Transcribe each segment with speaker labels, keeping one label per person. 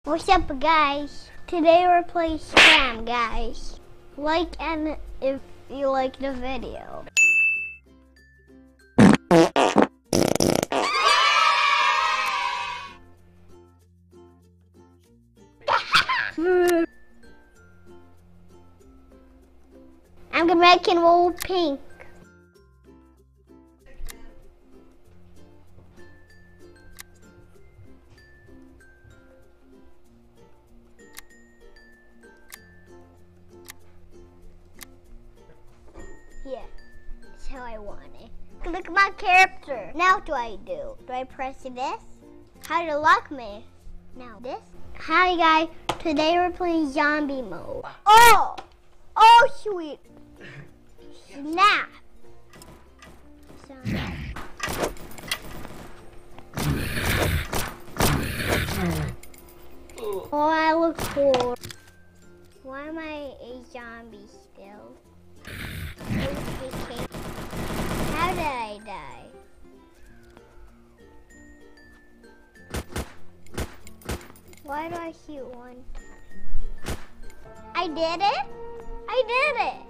Speaker 1: What's up, guys? Today we're playing Scram, guys. Like and if you like the video. I'm gonna make it all pink. Yeah, that's how I want it. Look at my character. Now what do I do? Do I press this? How to lock me? Now this? Hi guys, today we're playing zombie mode. Oh! Oh sweet! Snap! Oh, I look cool. Why am I a zombie still? How did I die? Why do I shoot one time? I did it? I did it!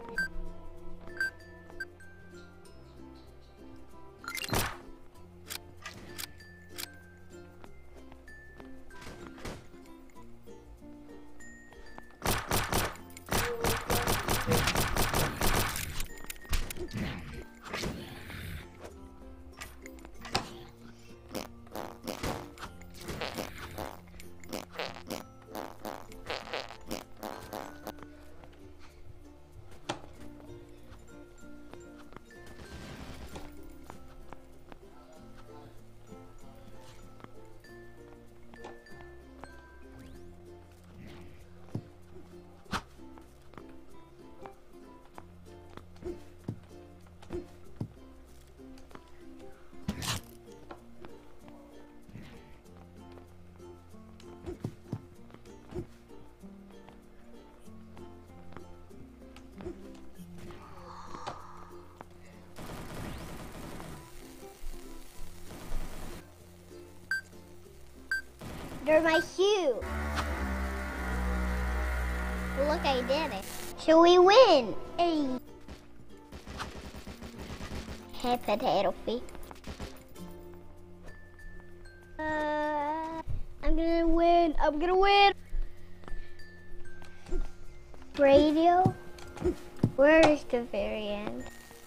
Speaker 1: They're my shoes. Look, I did it. So we win. Hey. Hey, potato feet. I'm gonna win. I'm gonna win. Radio? Where is the very end?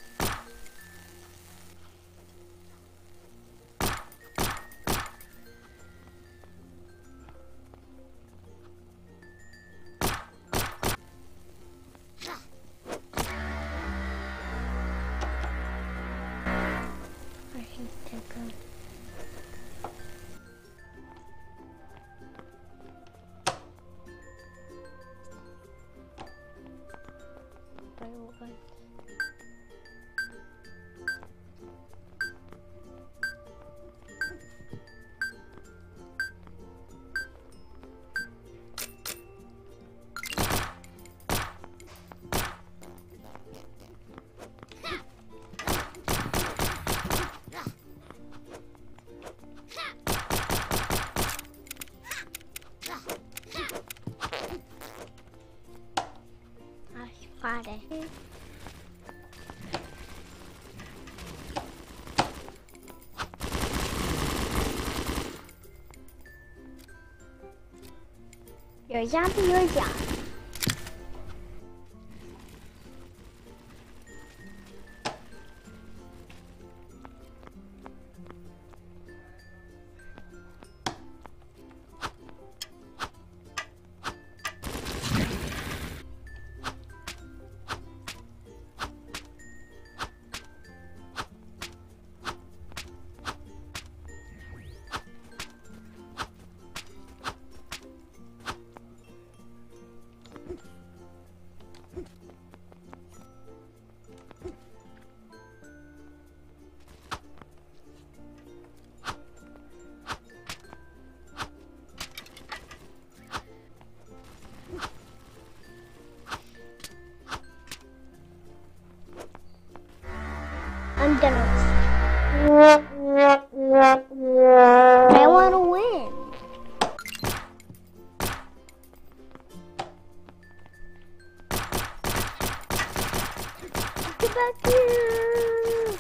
Speaker 1: Friday. You're a zombie, you're a zombie. back here.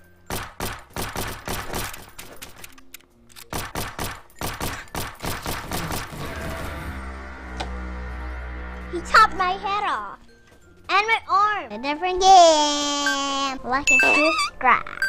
Speaker 1: He chopped my head off. And my arm. A different game. Like and subscribe.